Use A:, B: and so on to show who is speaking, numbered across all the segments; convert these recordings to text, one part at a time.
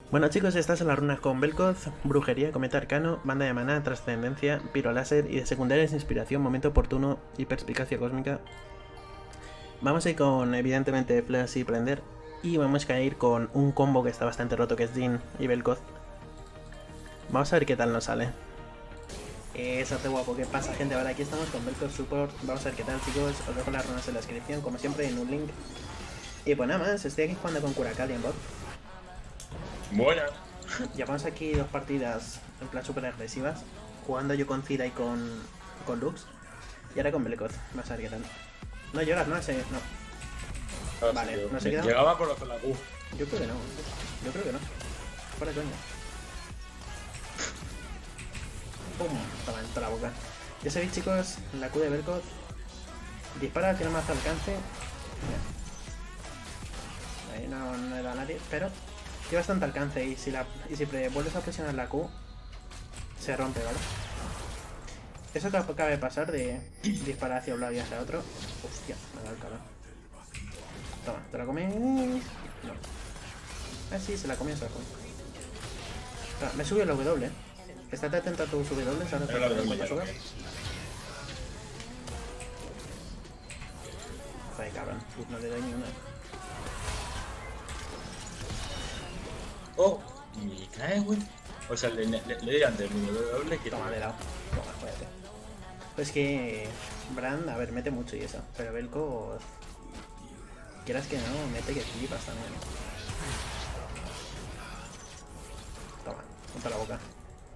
A: Bueno chicos, estás en las runas con Vel'Koz, brujería, cometa arcano, banda de maná, trascendencia, piro láser y de secundarias inspiración, momento oportuno y perspicacia cósmica. Vamos a ir con evidentemente flash y prender y vamos a ir con un combo que está bastante roto que es Jhin y Vel'Koz. Vamos a ver qué tal nos sale. Exacto, guapo, ¿qué pasa gente? Ahora aquí estamos con Vel'Koz Support, vamos a ver qué tal chicos, os dejo las runas en la descripción como siempre en un link. Y pues nada más, estoy aquí jugando con Curacalia en bot.
B: Buenas.
A: Llevamos aquí dos partidas en plan super agresivas, jugando yo con Cira y con Lux, y ahora con Vel'Koz. Vamos a ver qué tal. No lloras, no, ese no. Vale, no se queda.
B: Llegaba con la Q.
A: Yo creo que no, yo creo que no. Fuera coña. Pum, toma en toda la boca. Ya sabéis chicos, la Q de Vel'Koz dispara, tiene más alcance. Ahí no le da a nadie, pero tiene bastante alcance y si vuelves a presionar la Q, se rompe, ¿vale? Eso que acaba de pasar de disparar hacia un lado y hacia otro. Hostia, me da el calor. Toma, ¿te la comes? No. Ah, sí, se la comió, se la comió. Me sube el W. Estate atento a tus W, ahora te subas. Ay, cabrón. No le doy ni una.
B: Oh, me cae, güey. O sea, le di antes mi doble que.
A: Toma, de lado. Toma, jódete. Pues que Brand, a ver, mete mucho y eso. Pero Vel'Koz, quieras que no, mete que flipas también. Toma, ponte la boca.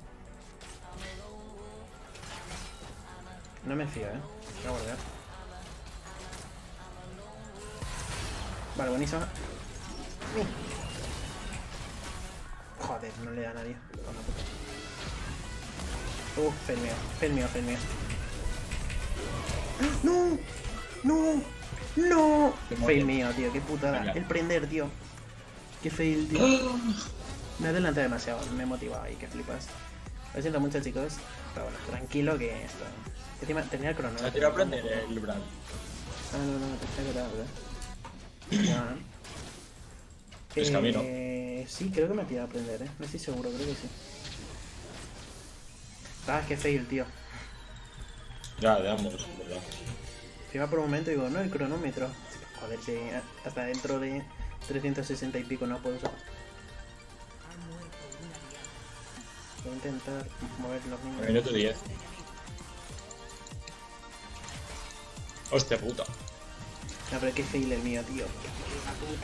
A: No me fío, voy a guardar. Vale, buenísima. Joder, no le da a nadie. Fail mío, fail mío, fail mío. ¡No! ¡No! ¡No! Fail mío, tío, qué putada. El prender, tío. Qué fail, tío. Me adelanté demasiado, me he motivado ahí, que flipas. Lo siento mucho, chicos. Pero bueno, tranquilo que esto. Encima tenía el crono.
B: Se ha tirado a prender el Brand.
A: Ah, no, pensé que era, ¿verdad? Ya.
B: Es camino.
A: Sí, creo que me ha tirado a aprender, no estoy seguro, creo que sí. Ah, qué fail, tío.
B: Ya, de ambos, verdad.
A: Encima por un momento digo, no, el cronómetro. Joder, si hasta dentro de 360 y pico no puedo usar. Voy a intentar mover los niños.
B: Minuto 10. Hostia puta.
A: No, pero qué fail el mío, tío. La puta.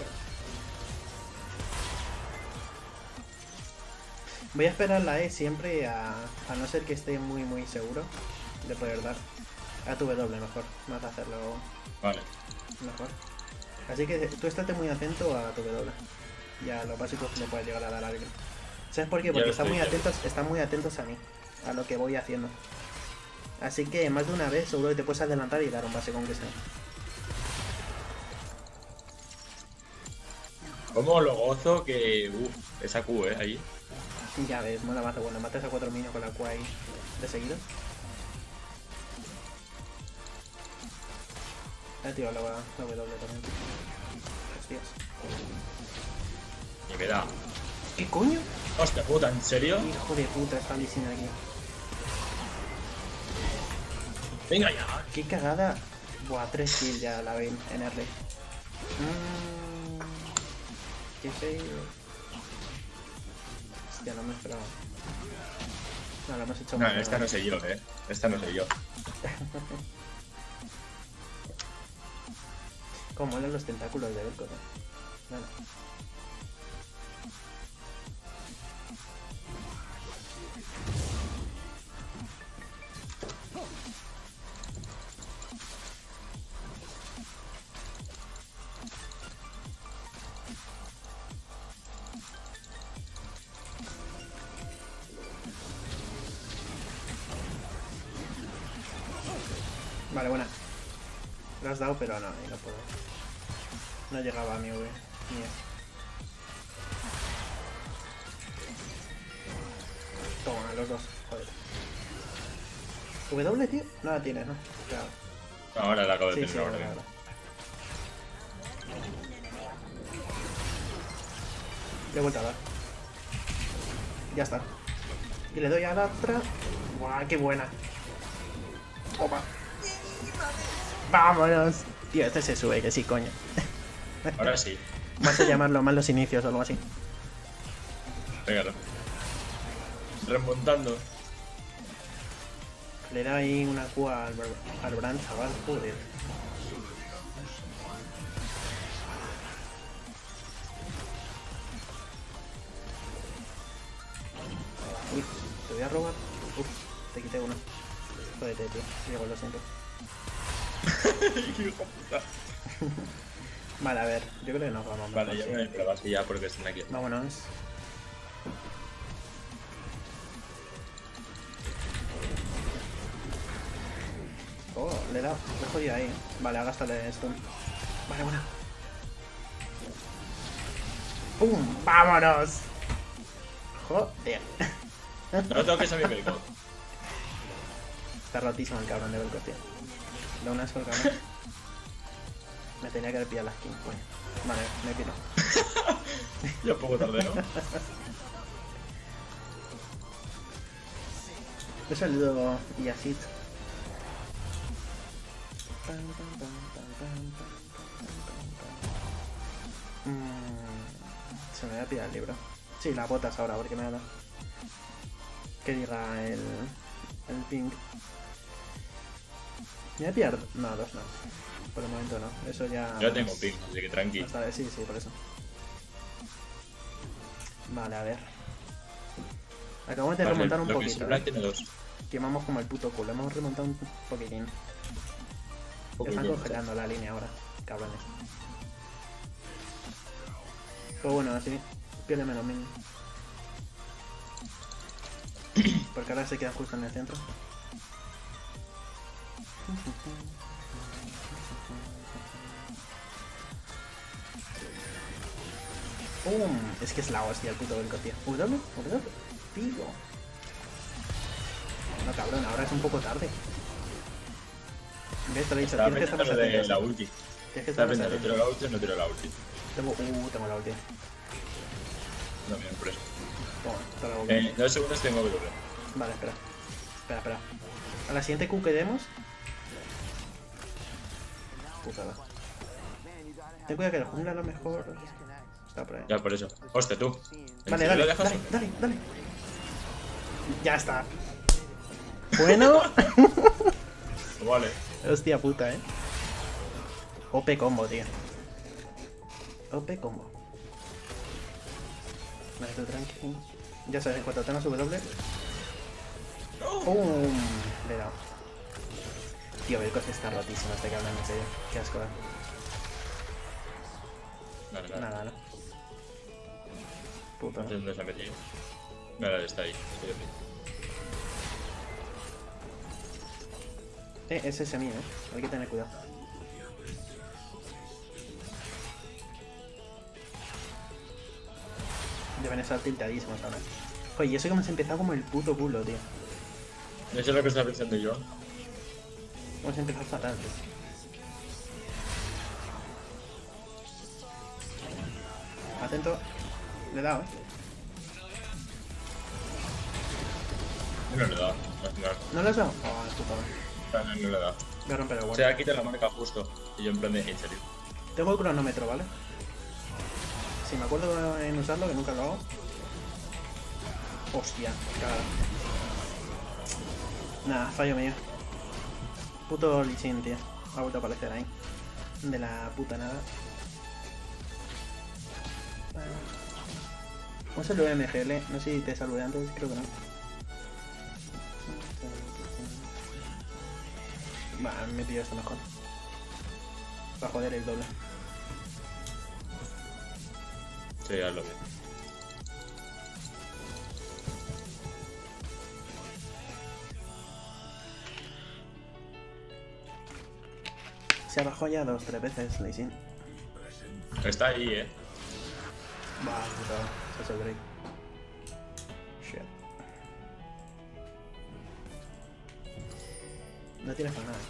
A: Voy a esperar la E siempre a no ser que esté muy seguro de poder dar. A tu W mejor, más de hacerlo
B: Vale.
A: mejor. Así que tú estate muy atento a tu W. Ya lo básico que le puedes llegar a dar a alguien. ¿Sabes por qué? Porque están muy atentos a mí, a lo que voy haciendo. Así que más de una vez seguro que te puedes adelantar y dar un base con que sea.
B: Como lo gozo que. Esa Q, ahí.
A: Ya ves, mola más bueno, matas a 4 minions con la Q ahí de seguido. Tío, la W también. Hostias.
B: Y me da.
A: ¿Qué coño?
B: Hostia puta, ¿en serio?
A: Hijo de puta, está Lee Sin aquí.
B: Venga ya.
A: Qué cagada. Buah, 3 kills ya la ven en R. Qué feo. Hostia, no me esperaba. No, lo hemos hecho
B: No,
A: mal.
B: esta no sé yo, Esta no sé yo.
A: Como molan los tentáculos de Vel'Koz, Vale. Vale, buena. Lo has dado, pero no, ahí no puedo. No llegaba a mi V. Ni es. Toma, los dos. Joder. ¿W, tío? No la tienes, ¿no? Claro.
B: Ahora la acabo de
A: Sí,
B: tener
A: ahora. Le he vuelto a dar. Ya está. Y le doy a la otra. ¡Guau, qué buena! ¡Opa! ¡Vámonos! Tío, este se sube, que sí, coño.
B: Ahora sí.
A: Vas a llamarlo malos inicios o algo así.
B: Venga, remontando.
A: Le da ahí una Q al Bran, chaval. Joder. Uy, te voy a robar. Uf, te quité uno. Jódete, tío. Diego, lo siento.
B: Hijo puta.
A: Vale, a ver. Yo creo que nos vamos.
B: Vale, ya me he probado así ya porque están aquí.
A: Vámonos. Oh, le he dado. Le he jodido ahí. Vale, ha gastado el stun. Vale, buena. ¡Pum! ¡Vámonos! Joder.
B: No tengo que salir Belko.
A: Está rotísimo el cabrón de Belko, tío. Da un asco el cabrón. Me tenía que haber pillado la skin, coño. Vale, me piro.
B: Ya un poco tarde, ¿no?
A: Un saludo y así. Se me voy a pillar el libro. Sí, las botas ahora, porque me da. Que diga el ping. Me voy a pillar. No, dos no. Por el momento no. Eso ya.
B: Yo tengo ping, así que tranqui.
A: Sí, sí, por eso. Vale, a ver. Acabamos de remontar un poquito.
B: Tiene dos.
A: Quemamos como el puto culo. Hemos remontado un poquitín. Están congelando la línea ahora, cabrones. Pero bueno, así pierde menos mínimo. Porque ahora se queda justo en el centro. Es que es la hostia el puto Belko, tío. ¿W? Tío. No, cabrón, ahora es un poco tarde. ¿Ves? Te lo he dicho, tienes que estar más atento.
B: La ulti.
A: Tienes que estar más
B: ¿No
A: atento.
B: tiro la ulti o no tiro la ulti?
A: Tengo la ulti.
B: No, bien, por eso.
A: Toma, toda la ulti.
B: 2 segundos tengo W.
A: Vale, espera. A la siguiente Q que demos. Putada. Ten cuidado que el jungla a lo mejor está por ahí.
B: Ya, por eso. Hostia, tú.
A: Vale,
B: ¿Lo
A: dale.
B: dejas?
A: Ya está. Bueno.
B: Vale.
A: Hostia puta, OP combo, tío. OP combo. Vale, tú tranqui. Ya sabes, en cuanto tengas W. ¡Pum! Le he dado. Tío, Belko está rotísimo este cabrón, en serio. Qué asco,
B: Vale.
A: Nada, no. Puto.
B: No sé dónde se ha metido. Vale, está ahí. Estoy aquí.
A: Es ese mío, Hay que tener cuidado. Deben estar tiltadísimos ahora. Oye, y eso que hemos empezado como el puto culo, tío.
B: Eso es lo que estaba pensando yo.
A: Hemos empezado fatal, tío. Atento. Le he dado,
B: No le he dado.
A: ¿No le has dado? Oh, es puta.
B: No le he dado.
A: Voy a romper el
B: O
A: guard.
B: sea, quita la marca justo. Y yo en plan de, en serio.
A: Tengo el cronómetro, ¿vale? Si me acuerdo en usarlo, que nunca lo hago. Hostia, cagada. Nada, fallo mío. Puto Lee Sin, tío. Ha vuelto a aparecer ahí. De la puta nada. Vamos a saludar MGL. No sé si te saludé antes, creo que no. Va, me pillo esto mejor. Para joder el doble.
B: Sí, ya lo veo.
A: Se bajó ya 2-3 veces, Lee Sin.
B: Está ahí,
A: Va, puta, se hace el break. Shit. No tienes para nada.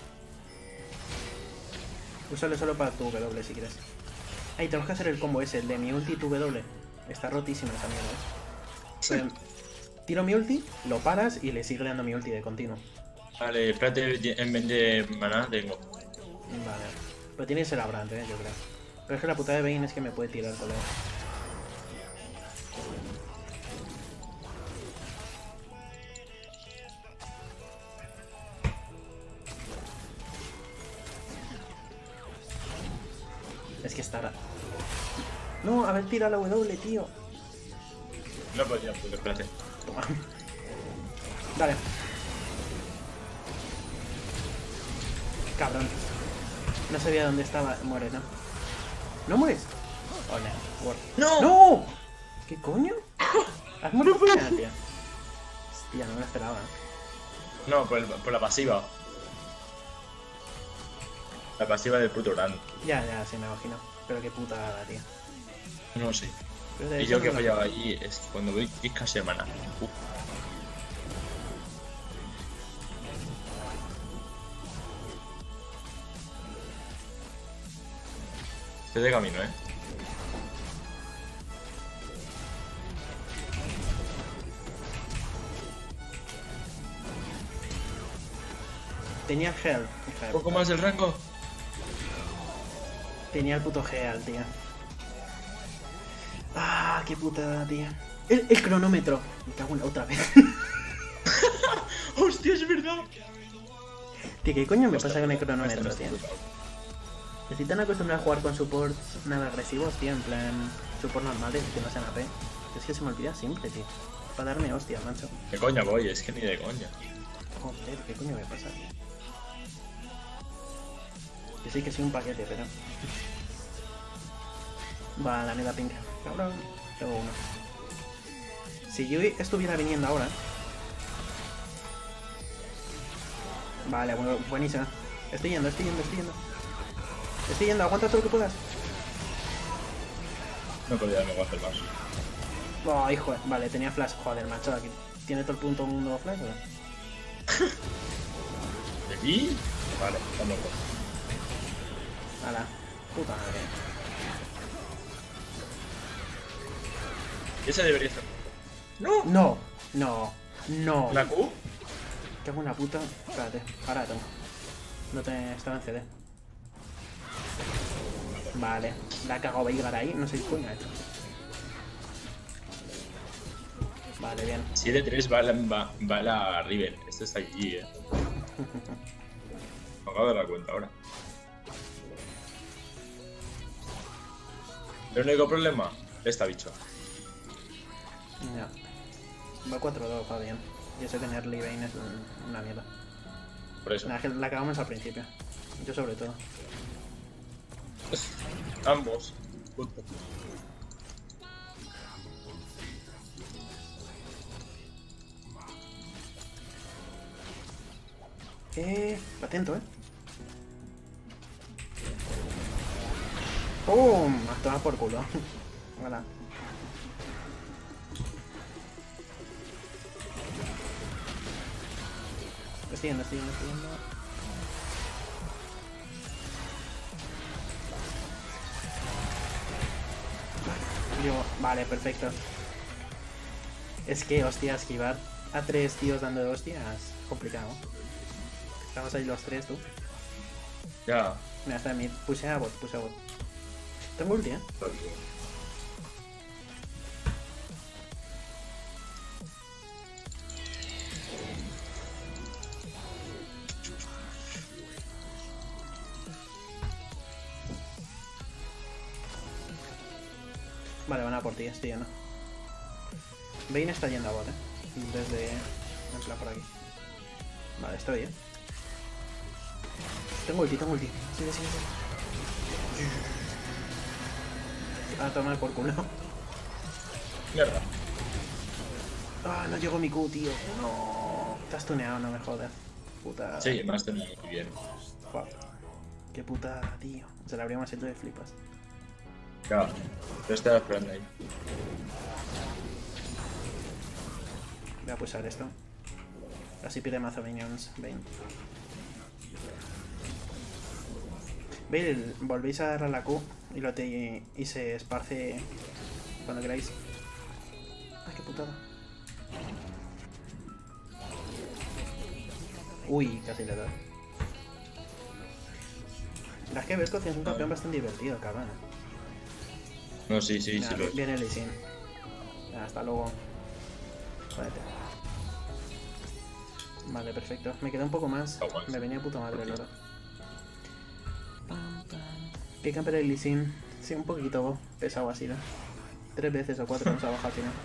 A: Úsalo solo para tu W si quieres. Ahí tenemos que hacer el combo ese, el de mi ulti y tu W. Está rotísimo esa mierda, Tiro mi ulti, lo paras y le sigue dando mi ulti de continuo.
B: Vale, espérate, en vez de maná tengo.
A: Vale. Pero tiene que ser Abrant, yo creo. Pero es que la puta de Vayne es que me puede tirar, colega. Es que estará. No, a ver, tira la W, tío.
B: No podía, pues espérate.
A: Toma. Dale. Cabrón. No sabía dónde estaba. Muere, ¿no? ¿No mueres? Oh, no. War.
B: ¡No!
A: ¡No! ¿Qué coño? ¿Has muerto por nada, tío? Hostia, no me lo esperaba.
B: No, por la pasiva. La pasiva del puto Gran.
A: Ya, sí, me imagino. Pero qué putada, tío.
B: No sé.
A: Pero de
B: Y
A: eso
B: yo
A: no
B: que he
A: lo-
B: fallado allí es que cuando voy es casi hermana. Estoy de camino, ¿eh?
A: Tenía el Hell.
B: Un poco más del rango.
A: Tenía el puto Heal, tío. Ah, qué putada, tío. El cronómetro. Me cago en la otra vez.
B: ¡Hostia, es verdad!
A: Tío, ¿qué coño me
B: Hostia,
A: pasa con el
B: hostia,
A: cronómetro,
B: hostia,
A: tío?
B: hostia.
A: Estoy tan acostumbrado a jugar con supports nada agresivos, tío, en plan support normales que no sean AP. Es que se me olvida siempre, tío. Para darme hostias, macho.
B: ¿Qué coña voy? Es que ni de coña.
A: Joder, ¿qué coño me pasa? Que sí que soy un paquete, pero... Va, la neta pink. Cabrón. Tengo uno. Si yo estuviera viniendo ahora... Vale, bueno, buenísima. Estoy yendo. Estoy yendo, aguanta todo lo que puedas.
B: No podía darme hacer más.
A: Oh, hijo, vale, tenía flash. Joder, macho, aquí tiene todo el punto mundo flash, ¿o?
B: ¿De aquí? Vale, vamos.
A: A la puta madre.
B: Ese debería estar. ¡No!
A: No.
B: ¿La Q?
A: Tengo una puta. Espérate, ahora tengo. No te estaba en CD. Vale, la ha cagado Veigar ahí, no sé qué coño ha hecho. Vale, bien.
B: 7-3 va la Riven. Esto está aquí, Me acabo de dar cuenta ahora. El único problema, esta bicho.
A: Ya. Va 4-2, va bien. Y ese tener Lee Vayne es una mierda.
B: Por eso.
A: La cagamos al principio. Yo sobre todo.
B: Ambos. Punto.
A: Atento, ¡Pum! A tomar por culo. Hola. Estoy yendo. Vale, perfecto. Es que, hostia, esquivar a 3 tíos dando de hostias complicado. Estamos ahí los 3, tú.
B: Ya.
A: Mira, está en mid. Puse a bot. Tengo ulti, Vale, van a por ti, estoy yendo. Vayne está yendo a bot, desde... en plan por aquí. Vale, estoy, Tengo ulti. Sigue. A tomar por culo.
B: Mierda.
A: Ah, no llegó mi Q, tío. No. Te has tuneado, no me jodas. Puta.
B: Sí, me has tenido muy bien.
A: Fuck. Qué putada, tío. Se la habríamos hecho de flipas.
B: Ya. Yo estaba esperando ahí.
A: Voy a pulsar esto. Así pide mazo minions. Vayne. Vale, volvéis a darle a la Q y se esparce cuando queráis. Ay, qué putada. Uy, casi le doy. La verdad es que Vel'Koz es un campeón bastante divertido, cabrón.
B: No, sí,
A: Nah,
B: lo es.
A: viene Lee Sin. Hasta luego. Jódete. Vale, perfecto. Me queda un poco más. Me venía puta madre el oro. ¿Qué camper el Lee Sin? Sí, un poquito pesado así, ¿no? 3 veces o 4 nos ha bajado al final.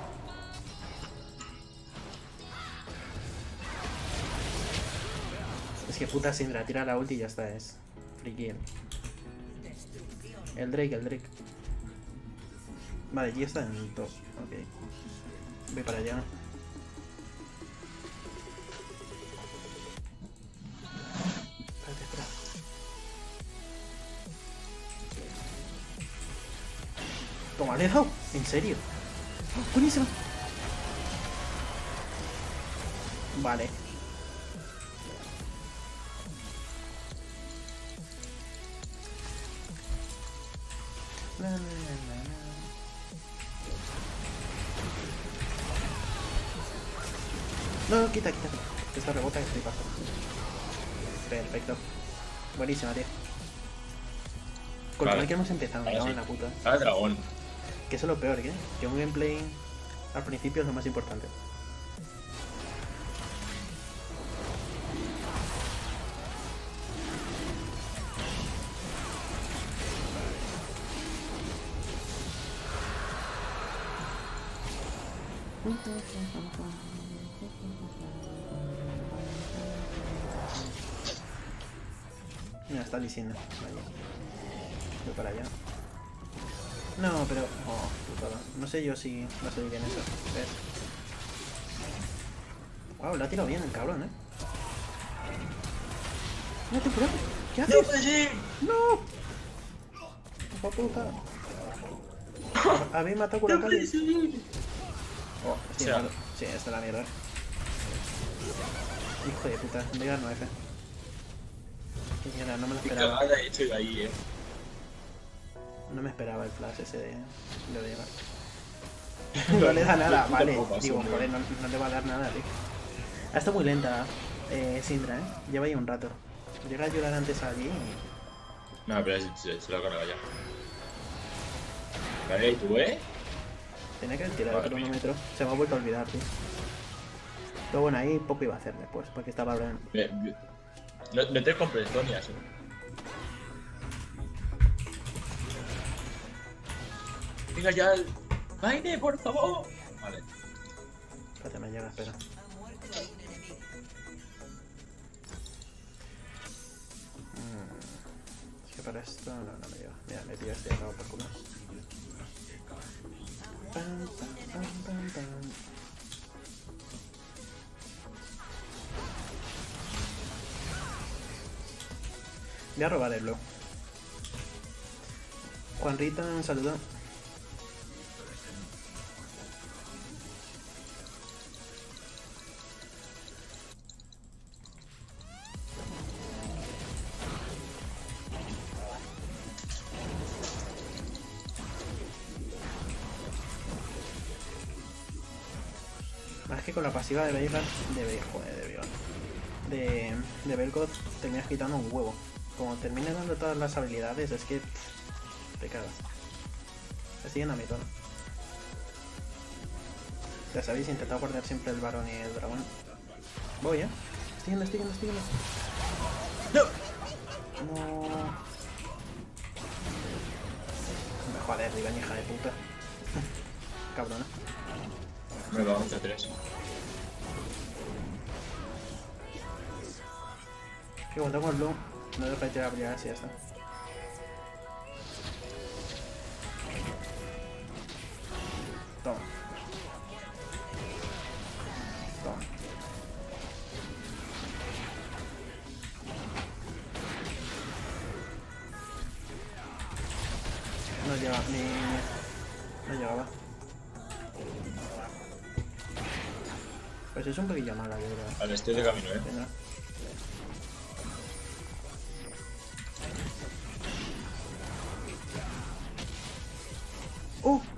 A: Es que puta Syndra, tira la ulti y ya está, es friki. El Drake. Vale, G está en top. Ok. Voy para allá. Espera. Toma, le he dado. ¿En serio? ¡Oh, buenísimo! Vale. No, quita. Que esta rebota que estoy pasando. Perfecto. Buenísima, tío. Con
B: Vale.
A: lo que hemos empezado, me cago en la puta.
B: Ah, dragón.
A: Que eso es lo peor, ¿eh? Que un gameplay al principio es lo más importante. Mira, está diciendo. Vale. Voy para allá. No, pero... Oh, putada. No sé yo si va a salir bien eso. ¿Ves? Wow, lo ha tirado bien el cabrón, ¿eh? No, te curado. ¿Qué haces?
B: ¡No puede ser!
A: ¡No! ¡Hijo puta! Habéis matado con la calle. Oh, sí,
B: O sea,
A: malo. Sí, esta es la mierda. Hijo de puta, me llega 9. Qué mierda, no me lo
B: Qué
A: esperaba.
B: cagada he hecho ahí,
A: No me esperaba el flash ese de llegar. No le da nada, vale. Digo, joder, no le va a dar nada, tío. Ha estado muy lenta Syndra, lleva ahí un rato. Llega a llorar antes allí y...
B: No, pero se lo ha cargado ya. Vale, ¿y tú,
A: Tenía que haber tirado el
B: Madre mía.
A: cronómetro. Se me ha vuelto a olvidar, tío. Pero bueno, ahí poco iba a hacer después, porque estaba hablando.
B: No te compres Tonias, Venga ya el... ¡Vaine, por favor! Vale.
A: Espérate, me llega, espera. Es que para esto no me llega. Mira, me pillo este acabo por culo. Pam. Voy a robar el blog. Juanrita, un saludo. Más que con la pasiva de Veigar, de Vel'Koz terminas quitando un huevo. Como termines dando todas las habilidades, es que te cagas. Se siguen a mi tono. Ya sabéis, intentado guardar siempre el varón y el dragón. Voy, Estoy yendo.
B: ¡No!
A: No. Me joder, Riven, hija de puta. Cabrona.
B: Me va 11-3.
A: Que cuando con el blue, no dejo de tirar habilidades y ya está. Toma. No llega, no llegaba. Pues es un poquillo mala, yo creo.
B: Vale, estoy de camino,
A: Vendrá. ¡Oh!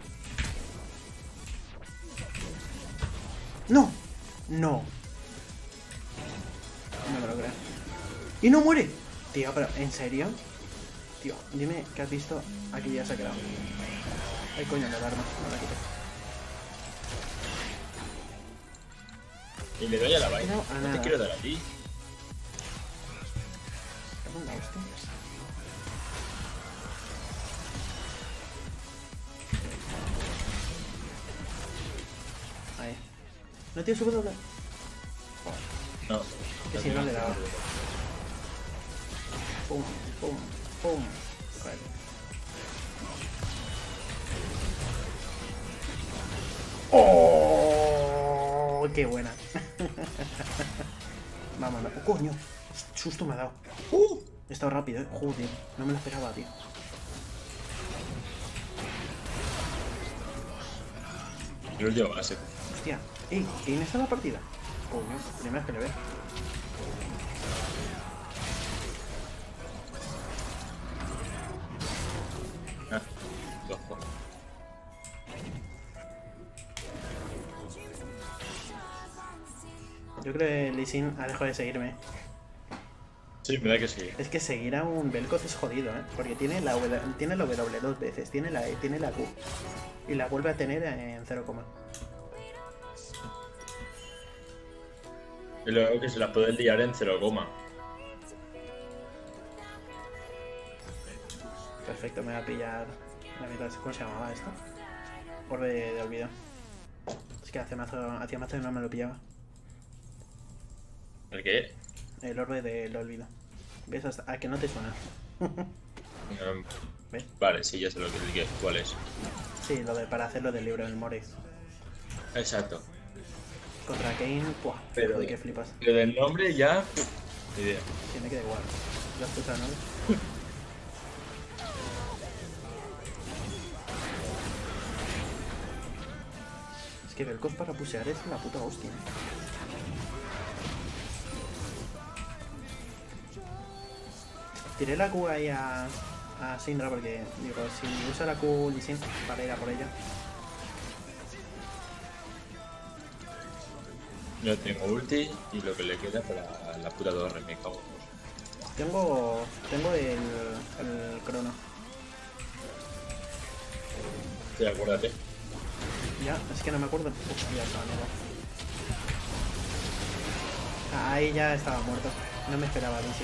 A: ¡No! ¡No! No me lo creo. ¡Y no muere! Tío, pero ¿en serio? Tío, dime que has visto. Aquí ya se ha quedado. Ay, coño, el arma. No la quito.
B: Y le doy a la vaina.
A: No, a
B: No
A: nada.
B: te quiero dar a ti.
A: ¿Qué onda, hostia? Ahí. No tiene su doble.
B: No.
A: Que si no le daba. Pum, pum, pum. Joder. ¡Oh! ¡Qué buena! Vámonos. ¡Oh, coño! Susto me ha dado. He estado rápido, joder. No me lo esperaba, tío.
B: Yo lo llevo base.
A: Hostia. ¿Quién está en la partida? Coño, primera vez que le veo.
B: Ah, ojo.
A: Yo creo que Lee Sin ha dejado de seguirme.
B: Sí, me da que sí.
A: Es que seguir a un Vel'Koz es jodido, ¿eh? Porque tiene la W dos veces, tiene la E, tiene la Q. Y la vuelve a tener en 0,
B: Y luego que se la puede liar en 0,
A: perfecto, me va a pillar la mitad. ¿Cómo se llamaba esto? Orbe de olvido. Es que hacía mazo que no me lo pillaba.
B: ¿El qué?
A: El orbe del olvido. ¿Ves? Hasta... que no te suena. ¿Ves?
B: Vale, sí, ya sé lo que cuál es.
A: Sí, lo de para hacerlo del libro del More.
B: Exacto.
A: Contra Kane, ¡puah!
B: Pero
A: Joder, que flipas.
B: Pero del nombre ya. Ni idea.
A: Sí, me queda igual. ¿Lo has escuchado, no? Es que Vel'Koz para pusear es la puta hostia. Tiré la Q ahí a Syndra porque, digo, si usa la Q Lee Sin para ir a por ella.
B: Yo tengo ulti y lo que le queda para la puta torre, me cago.
A: Tengo el crono.
B: Sí, acuérdate.
A: Ya, es que no me acuerdo. Uf, ya estaba mierda. Ahí ya estaba muerto. No me esperaba Lee Sin.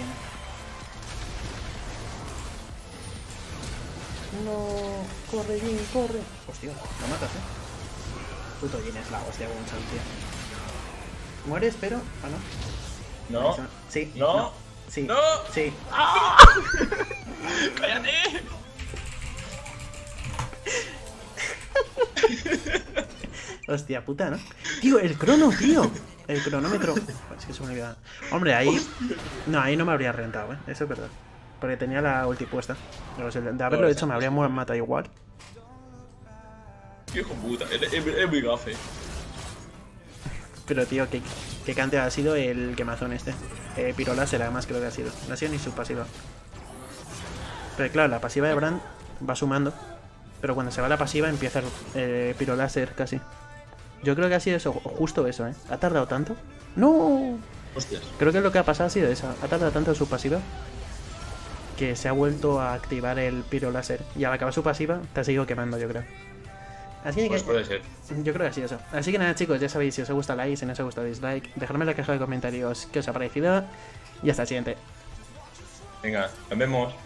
A: No, corre Jin, corre. Hostia, lo matas, Puto Jin es la hostia con un tío. Mueres, pero. Ah, no.
B: No.
A: Sí.
B: No.
A: Sí.
B: No.
A: Sí.
B: ¡Ah! ¡Cállate!
A: Hostia puta, ¿no? Tío, el crono, tío. El cronómetro. Es que se me olvidaba. Hombre, ahí. No, ahí no me habría rentado, Eso es verdad. Porque tenía la ulti puesta. Pero de haberlo hecho me habría matado igual.
B: Hijo puta, es muy gafe.
A: Pero tío, ¿qué cante ha sido el quemazón este? Pyroláser además creo que ha sido. No ha sido ni su pasiva. Pero claro, la pasiva de Brand va sumando. Pero cuando se va la pasiva empieza el Pyroláser casi. Yo creo que ha sido eso, justo eso, ¿Ha tardado tanto? ¡No!
B: Hostias.
A: Creo que lo que ha pasado ha sido eso. Ha tardado tanto su pasiva que se ha vuelto a activar el Pyroláser. Y al acabar su pasiva te ha seguido quemando, yo creo. Así que
B: Pues puede ser.
A: yo creo que ha sido eso. Así que nada, chicos, ya sabéis, si os gusta like, si no os gusta dislike, dejadme en la caja de comentarios qué os ha parecido. Y hasta el siguiente.
B: Venga, nos vemos.